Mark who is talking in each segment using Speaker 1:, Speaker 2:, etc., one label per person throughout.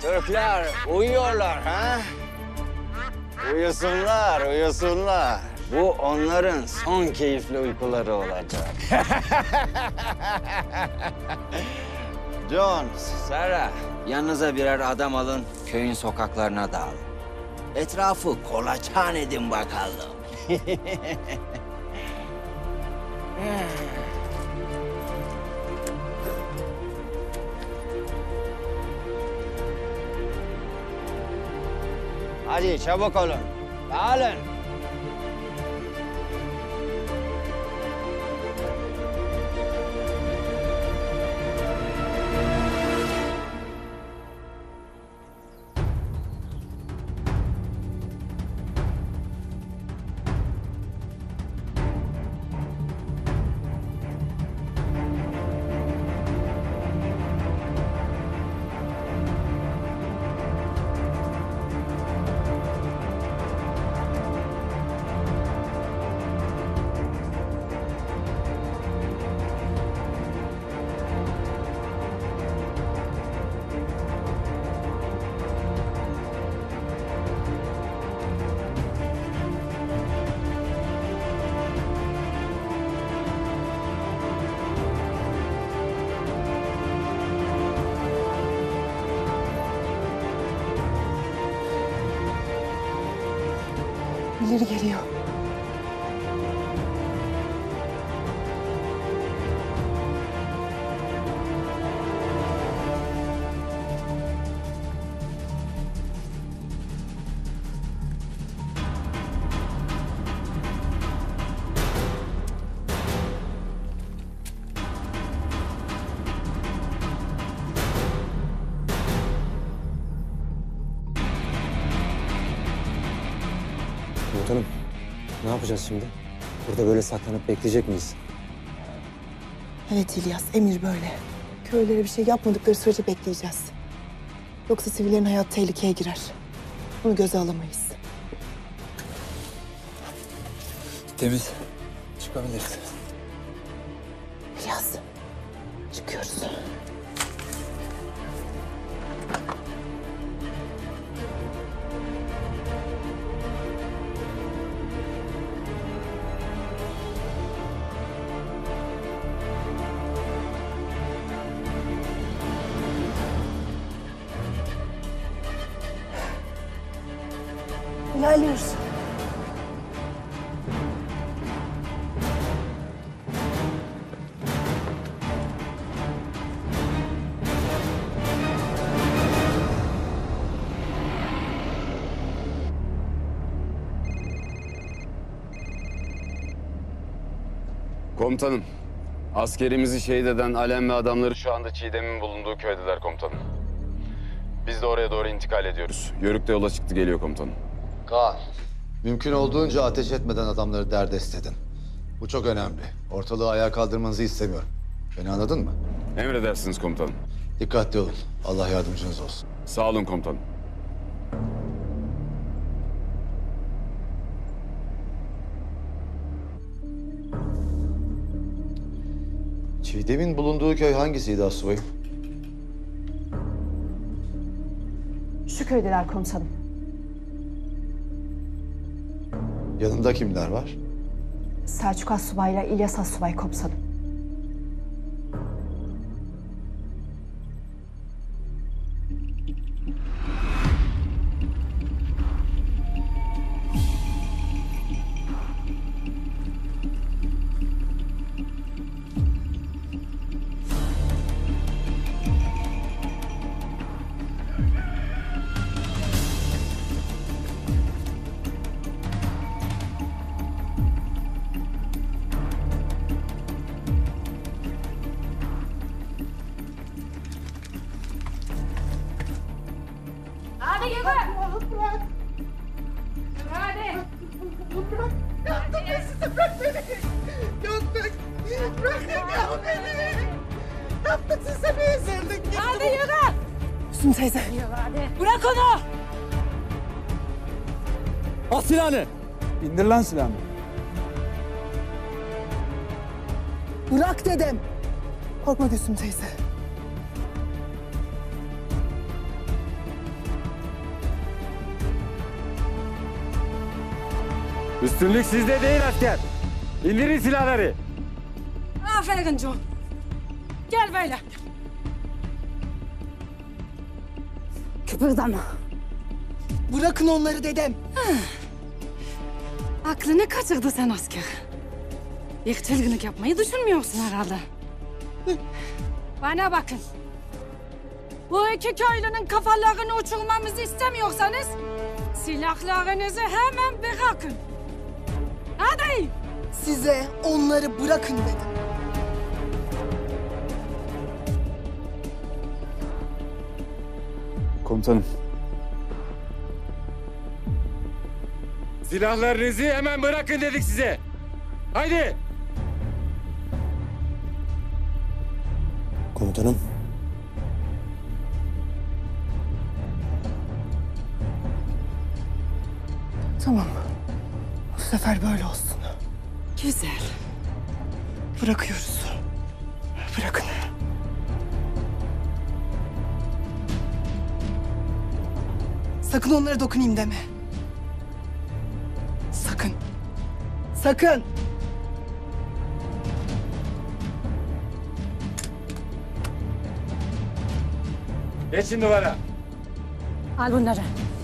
Speaker 1: Türkler uyuyorlar ha? Uyusunlar, uyusunlar. Bu onların son keyifli uykuları olacak. John, Sarah, yanınıza birer adam alın, köyün sokaklarına dağılın. Etrafı kolaçan edin bakalım. Hadi çabuk olun, dağılın.
Speaker 2: İleri geliyor.
Speaker 3: Komutanım, ne yapacağız şimdi? Burada böyle saklanıp bekleyecek miyiz?
Speaker 2: Evet İlyas, emir böyle. Köylere bir şey yapmadıkları sürece bekleyeceğiz. Yoksa sivillerin hayatı tehlikeye girer. Bunu göze alamayız.
Speaker 3: Temiz. Çıkabiliriz.
Speaker 2: İlyas, çıkıyoruz. İlerliyoruz.
Speaker 4: Komutanım, askerimizi şehit eden Alem ve adamları şu anda Çiğdem'in bulunduğu köydeler komutanım. Biz de oraya doğru intikal ediyoruz. Yörük de yola çıktı geliyor komutanım.
Speaker 5: Kaan, mümkün olduğunca ateş etmeden adamları derdest edin. Bu çok önemli. Ortalığı ayağa kaldırmanızı istemiyorum. Beni anladın mı?
Speaker 4: Emredersiniz komutanım.
Speaker 5: Dikkatli olun. Allah yardımcınız olsun.
Speaker 4: Sağ olun komutanım.
Speaker 5: Çiğdem'in bulunduğu köy hangisiydi astsubayım?
Speaker 6: Şu köydeler komutanım.
Speaker 5: Yanında kimler var?
Speaker 6: Selçuk Astsubay'la İlyas Astsubay komutanım.
Speaker 7: Hadi yürü. Bırak. Hadi.
Speaker 2: Bırak. Yaptım ben size. Bırak beni. Yaptık. Bırakın ya beni. Yaptık size bir ezildik.
Speaker 7: Hadi yürü.
Speaker 2: Füsun teyze.
Speaker 7: Yürü hadi. Bırak onu.
Speaker 3: At silahını! İndir lan silahını.
Speaker 2: Bırak dedim. Korkma Gülsüm teyze.
Speaker 8: Üstünlük sizde değil asker. İndirin silahları.
Speaker 7: Aferin John. Gel böyle. Kıpırdama.
Speaker 2: Bırakın onları dedem.
Speaker 7: Aklını kaçırdı sen asker. Bir çılgınlık yapmayı düşünmüyorsun herhalde. Bana bakın. Bu iki köylünün kafalarını uçurmamızı istemiyorsanız silahlarınızı hemen bırakın. Hadi.
Speaker 2: Size onları bırakın dedim.
Speaker 4: Komutanım.
Speaker 8: Silahlarınızı hemen bırakın dedik size. Haydi.
Speaker 3: Komutanım.
Speaker 2: Tamam. Bu sefer böyle olsun.
Speaker 7: Güzel.
Speaker 2: Bırakıyoruz. Bırakın. Sakın onlara dokunayım deme. Sakın. Sakın.
Speaker 8: Geçin duvara.
Speaker 7: Al bunları.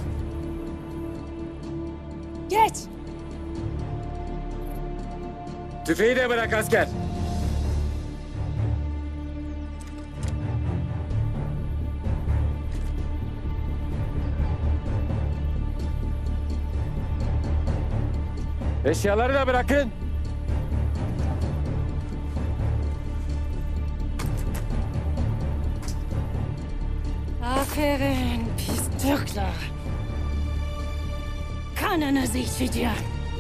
Speaker 7: Geç.
Speaker 8: Tüfeği de bırak asker. Eşyaları da bırakın.
Speaker 7: Aferin pis Türkler. Kanınızı içeceğim.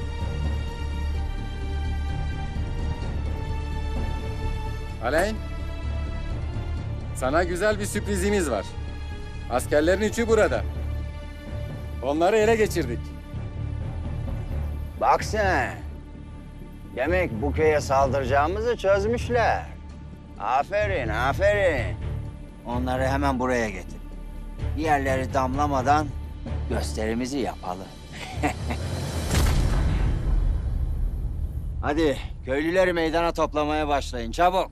Speaker 8: Aleyn, sana güzel bir sürprizimiz var. Askerlerin üçü burada. Onları ele geçirdik.
Speaker 1: Bak sen. Demek bu köye saldıracağımızı çözmüşler. Aferin, aferin. Onları hemen buraya getir. Diğerleri damlamadan gösterimizi yapalım. Hadi köylüleri meydana toplamaya başlayın çabuk.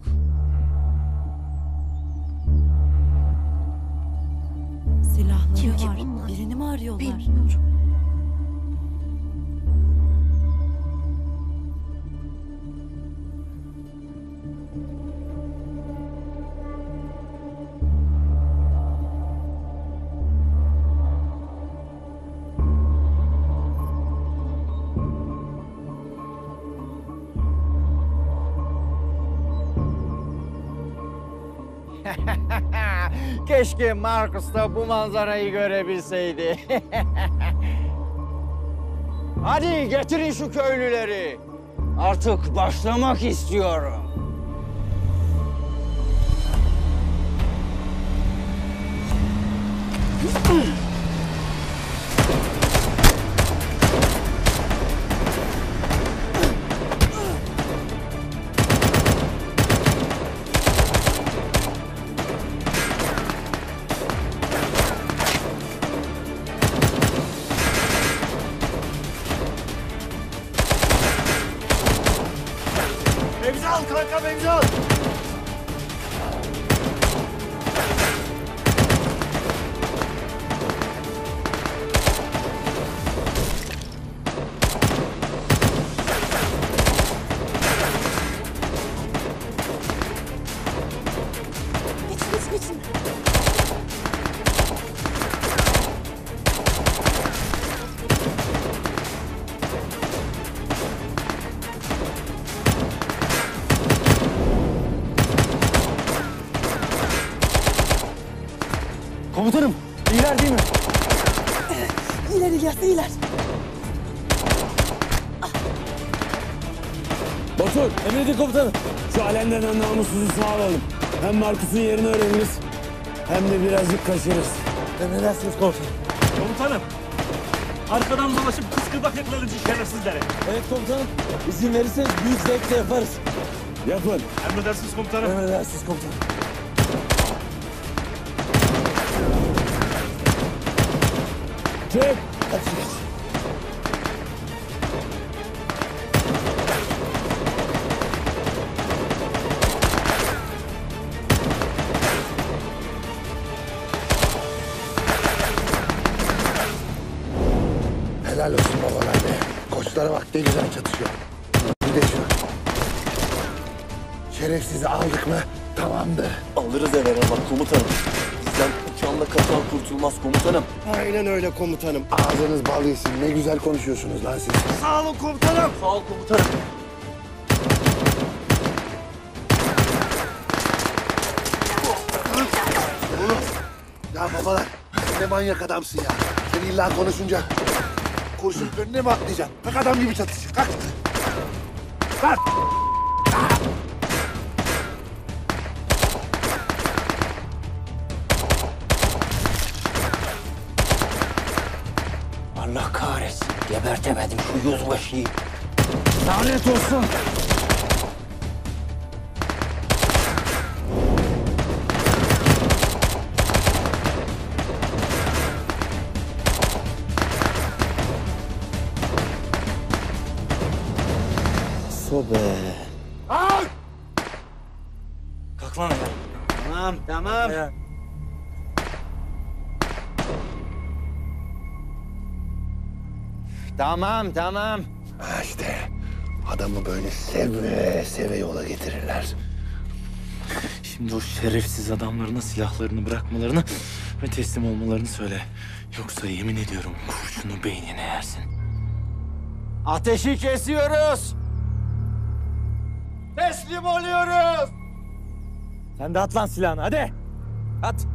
Speaker 9: Silahları var. Birini mi arıyorlar?
Speaker 1: Keşke Marcus da bu manzarayı görebilseydi. Hadi getirin şu köylüleri. Artık başlamak istiyorum.
Speaker 8: Mevzal kanka mevzal.
Speaker 2: Geçin.
Speaker 3: Komutanım, iyiler değil mi?
Speaker 2: İyiler İlyas, iyiler.
Speaker 10: Batur, emredin komutanım. Şu Alem'den namussuzu sağ alalım. Hem Markus'un yerini öğreniriz, hem de birazcık kaçırırız.
Speaker 3: Emredersiniz komutanım.
Speaker 10: Komutanım, arkadan dolaşıp kıskırdak yakalarız şerefsizlere.
Speaker 3: Evet komutanım, izin verirseniz büyük zevkle yaparız.
Speaker 10: Yapın. Emredersiniz komutanım.
Speaker 3: Emredersiniz komutanım.
Speaker 10: Çek.
Speaker 3: Hadi.
Speaker 11: Helal olsun babalar be. Koçlara bak ne güzel çatışıyor. Bir de şu. Şerefsizi aldık mı tamamdır.
Speaker 10: Alırız bak komutanım. Bizden uçanla kaçan kurtulmaz komutanım.
Speaker 11: Aynen öyle komutanım. Ağzınız bal yesin. Ne güzel konuşuyorsunuz lan siz.
Speaker 10: Sağ olun komutanım. Sağ ol komutanım.
Speaker 11: Ya babalar ne manyak adamsın ya. Sen illa konuşunca kurşun önüne mi atlayacaksın? Kalk adam gibi çatışır. Kalk. Kalk.
Speaker 1: Allah kahretsin. Gebertemedim şu yüzbaşıyı.
Speaker 10: Lanet olsun.
Speaker 1: Sobe.
Speaker 11: Al!
Speaker 10: Kalk lan ayağa.
Speaker 1: Tamam, tamam. Tamam, tamam.
Speaker 11: Ha işte adamı böyle seve seve yola getirirler.
Speaker 10: Şimdi o şerefsiz adamlarına silahlarını bırakmalarını ve teslim olmalarını söyle. Yoksa yemin ediyorum kurşunu beynine yersin.
Speaker 1: Ateşi kesiyoruz. Teslim oluyoruz.
Speaker 10: Sen de at lan silahını hadi. At.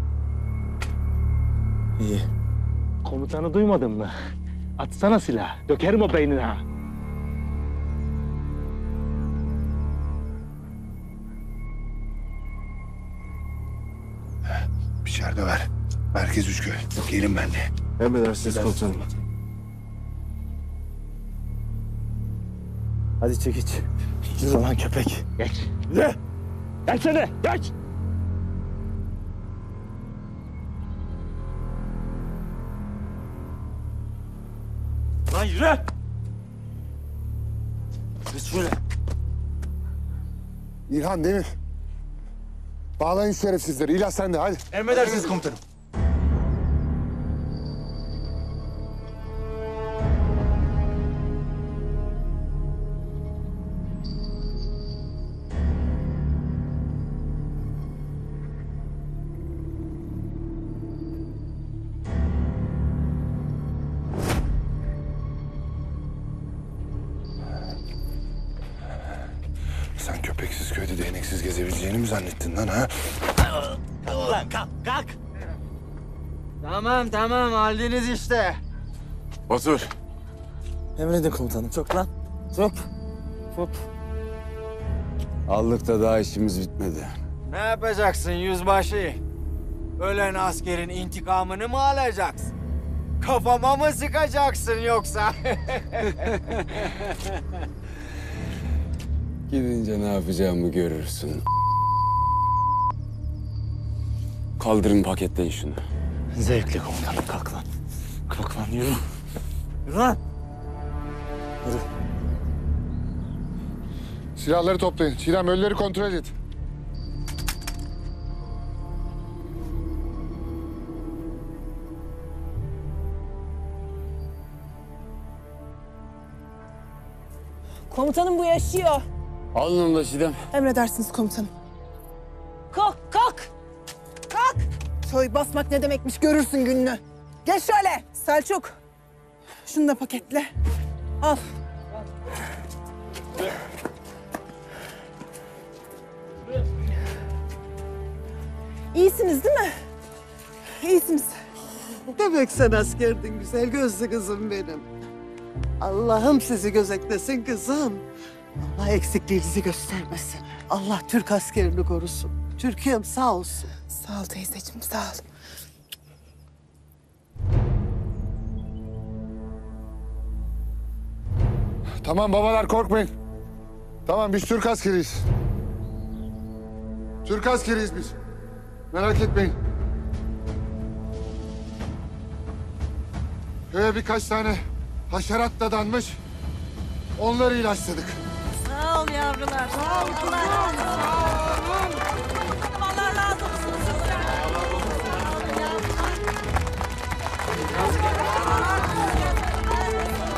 Speaker 10: İyi. Komutanı duymadın mı? Atsana silah. Dökerim o beynine ha.
Speaker 11: Biçer döver. Merkez Üçköy. Gelin benimle.
Speaker 10: Emredersiniz komutanım. Hadi çekiç. Yürü lan köpek. Geç. Yürü. Geçsene. Geç. Lan yürü. Geç şöyle.
Speaker 11: İlhan Demir. Bağlayın şerefsizleri. İlah sen de hadi.
Speaker 10: Emredersiniz komutanım.
Speaker 11: Sen köpeksiz köyde değneksiz gezebileceğini mi zannettin lan ha?
Speaker 10: Kalk lan kalk kalk.
Speaker 1: Tamam, tamam. Aldınız işte.
Speaker 4: Otur.
Speaker 10: Emredin komutanım. Çok lan. Çok. Çok.
Speaker 4: Aldık da daha işimiz bitmedi.
Speaker 1: Ne yapacaksın yüzbaşı? Ölen askerin intikamını mı alacaksın? Kafama mı sıkacaksın yoksa?
Speaker 4: Gidince ne yapacağımı görürsün. Kaldırın paketleyin şunu.
Speaker 10: Zevkle komutanım. Kalk lan. Kalk lan yürü. Yürü lan. Yürü.
Speaker 11: Silahları toplayın. Çiğdem ölüleri kontrol et.
Speaker 2: Komutanım bu yaşıyor.
Speaker 4: Alın onu da Çiğdem.
Speaker 2: Emredersiniz komutanım. Kalk, kalk. Kalk. Soy basmak ne demekmiş görürsün gününü. Geç şöyle Selçuk. Şunu da paketle. Al. İyisiniz değil mi? İyisiniz.
Speaker 12: Demek sen askerdin güzel gözlü kızım benim. Allah'ım sizi gözetlesin kızım. Allah eksikliğinizi göstermesin. Allah Türk askerini korusun. Türkiye'm sağ olsun.
Speaker 2: Sağ ol teyzeciğim, sağ ol.
Speaker 11: Tamam babalar korkmayın. Tamam biz Türk askeriyiz. Türk askeriyiz biz. Merak etmeyin. Köye birkaç tane haşerat dadanmış. Onları ilaçladık.
Speaker 9: Sağ ol yavrular. Sağ ol. Allah razı olsun. Allah razı olsun.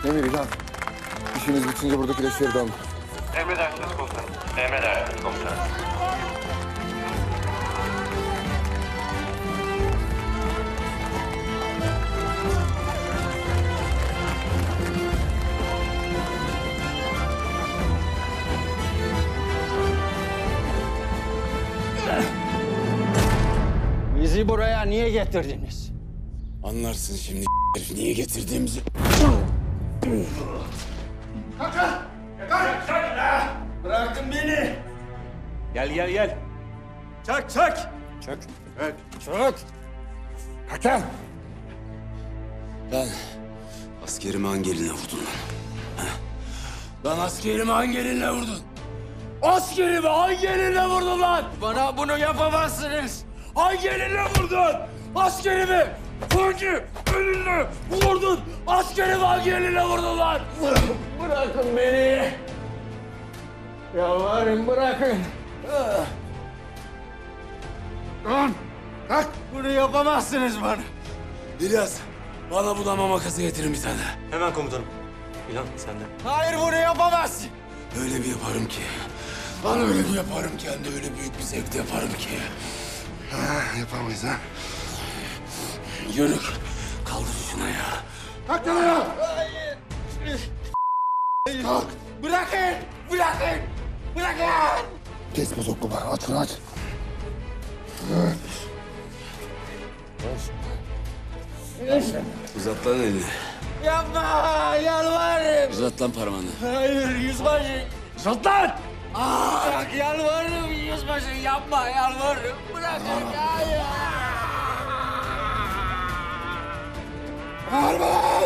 Speaker 11: Demir İlhan. İşimiz bitince buradaki leşleri de alın.
Speaker 13: Emredersiniz komutanım. Emredersiniz komutanım.
Speaker 1: Bizi buraya niye getirdiniz?
Speaker 4: Anlarsın şimdi herif niye getirdiğimizi.
Speaker 10: Bırakın beni. Gel. Çak.
Speaker 4: Çök.
Speaker 11: Hakan!
Speaker 4: Lan askerimi hangi eline vurdun lan? Ha? Lan askerimi hangi elinle vurdun? Askerimi hangi elinle vurdun lan?
Speaker 1: Bana bunu yapamazsınız.
Speaker 4: Hangi elinle vurdun? Askerimi hangi elinle vurdun? Askerimi hangi elinle vurdun lan?
Speaker 1: Bırakın beni. Yalvarırım bırakın.
Speaker 11: Lan! Kalk!
Speaker 1: Bunu yapamazsınız bana.
Speaker 4: İlyas, bana budama makası getirin bir tane.
Speaker 10: Hemen komutanım. İlhan sen de.
Speaker 1: Hayır bunu yapamazsın.
Speaker 4: Öyle bir yaparım ki. Lan öyle bir yaparım ki. Hem de öyle büyük bir zevkle yaparım ki.
Speaker 11: Yapamayız ha.
Speaker 4: Yörük, kaldır şuna ya.
Speaker 11: Kalk lan ya! Kalk!
Speaker 1: Bırakın.
Speaker 11: Kes bozukluğu. Aç şunu aç.
Speaker 4: Uzat lan elini.
Speaker 1: Yapma. Yalvarırım.
Speaker 4: Uzat lan parmağını.
Speaker 1: Hayır yüzbaşı.
Speaker 4: Uzat lan!
Speaker 1: Bırak yalvarırım yüzbaşı. Yapma yalvarırım. Bırakın. Hayır.
Speaker 11: Bağırma lan!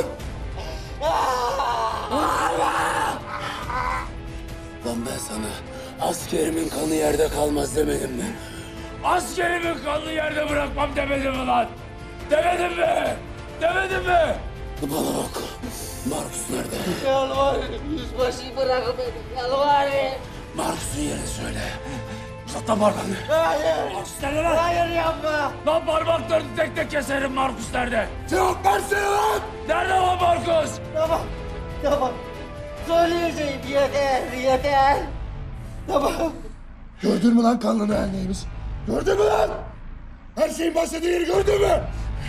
Speaker 4: Lan ben sana askerimin kanı yerde kalmaz demedim mi? Askerimin kanını yerde bırakmam demedim mi lan? Demedim mi? Bana bak. Markus nerede?
Speaker 1: Yalvarırım yüzbaşı. Bırakın beni. Yalvarırım.
Speaker 4: Markus'un yerini söyle. Uzat lan parmağını.
Speaker 1: Hayır.
Speaker 4: Markus nerede lan?
Speaker 1: Hayır yapma.
Speaker 4: Lan parmaklarını tek tek keserim. Markus nerede?
Speaker 11: Cevap versene lan!
Speaker 4: Nerede lan Markus?
Speaker 1: Tamam. Söyleyeceğim. Yeter. Tamam.
Speaker 11: Gördün mü lan kanlı mühendimiz? Gördün mü lan? Her şeyin başladığı yeri gördün mü?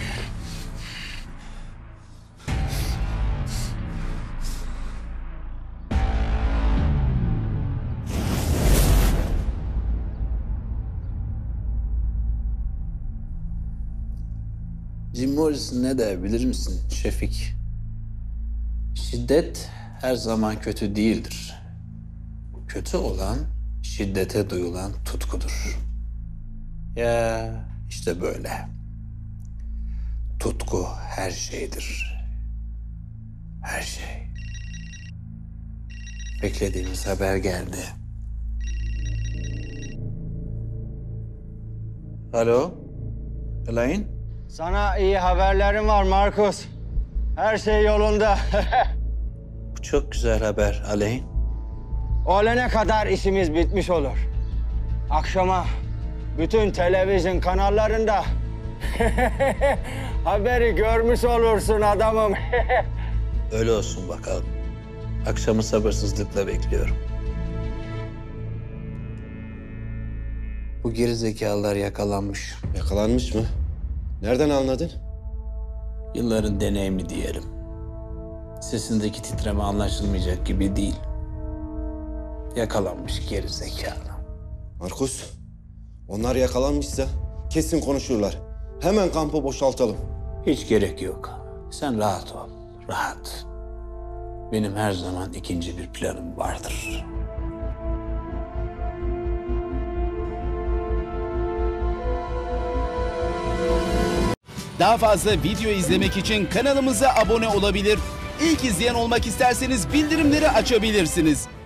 Speaker 14: Jim Morrison ne der bilir misin Şefik? Şiddet her zaman kötü değildir. Kötü olan şiddete duyulan tutkudur. Ya işte böyle. Tutku her şeydir. Her şey. Beklediğimiz haber geldi. Alo? Elaine?
Speaker 1: Sana iyi haberlerim var Markus. Her şey yolunda.
Speaker 14: Bu çok güzel haber Elaine.
Speaker 1: Öğlene kadar işimiz bitmiş olur. Akşama bütün televizyon kanallarında haberi görmüş olursun adamım.
Speaker 14: Öyle olsun bakalım. Akşamı sabırsızlıkla bekliyorum. Bu gerizekalılar yakalanmış.
Speaker 3: Yakalanmış mı? Nereden anladın?
Speaker 14: Yılların deneyimi diyelim. Sesindeki titreme anlaşılmayacak gibi değil. Yakalanmış gerizekalı.
Speaker 3: Markus, onlar yakalanmışsa kesin konuşurlar. Hemen kampı boşaltalım.
Speaker 14: Hiç gerek yok. Sen rahat ol, rahat. Benim her zaman ikinci bir planım vardır.
Speaker 15: Daha fazla video izlemek için kanalımıza abone olabilir. İlk izleyen olmak isterseniz bildirimleri açabilirsiniz.